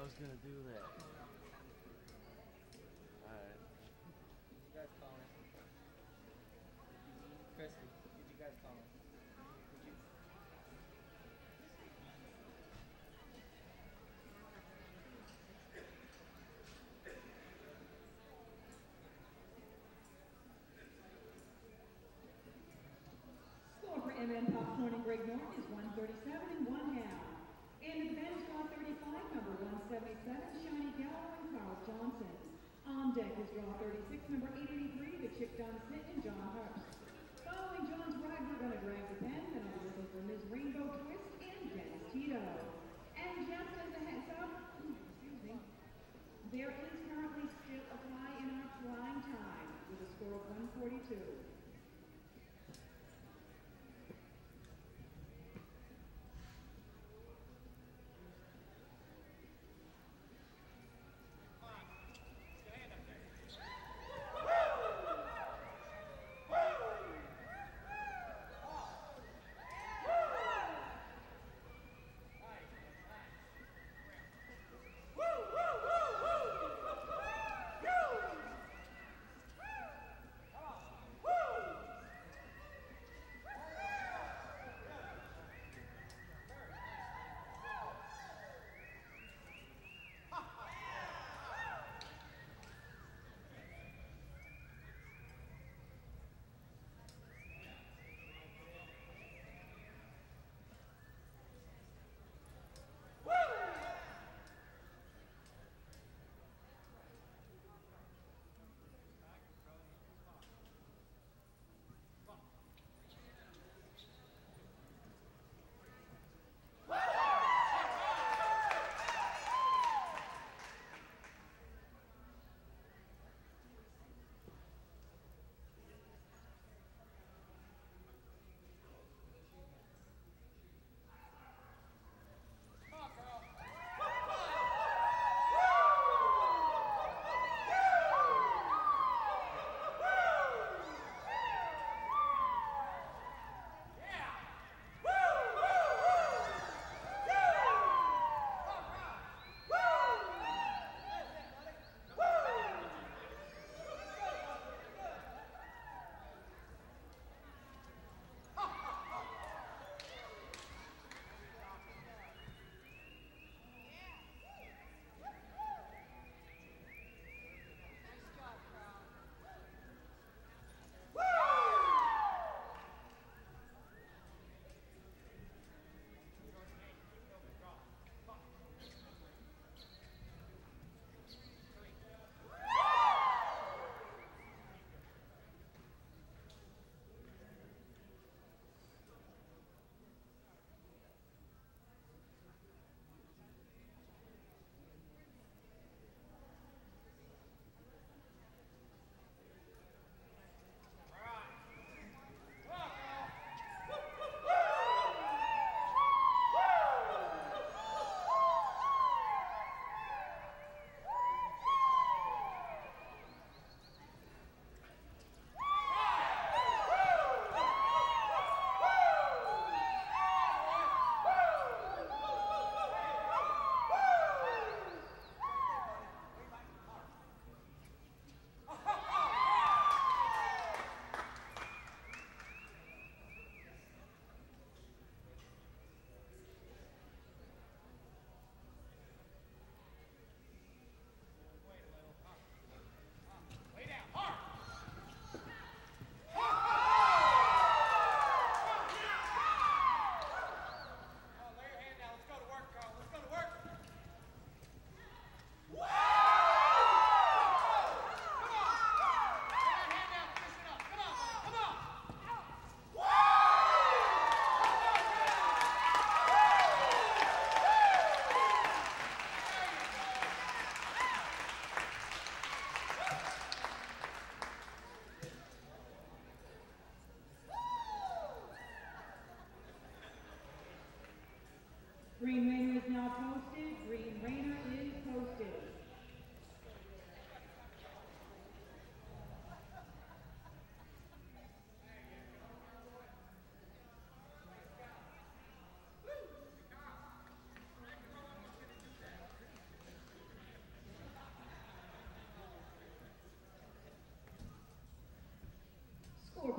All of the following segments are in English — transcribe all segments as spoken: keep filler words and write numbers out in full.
I was gonna do that. Alright. Did you guys call him? Christy, did you guys call him? Did you? Score for M N Popcorn and Greg Norton is one thirty-seven and one half. And the men's draw thirty-five, number one seventy-seven, Shiny Gallo and Carl Johnson. On deck is draw thirty-six, number eight eighty-three, the Chick Don Smith and John Hurst. Following John's ride, we're going to drag the pen, then I'll be looking for Miz Rainbow Twist and Dennis Tito. And just as a heads up, excuse me, there is currently still a tie in our prime time with a score of one forty-two. Woo!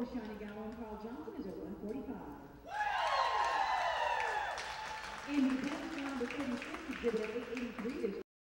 for Shiny Gallo and Carl Johnson is a one forty-five. In the tenth round of thirty-six, exhibit eight eighty-three is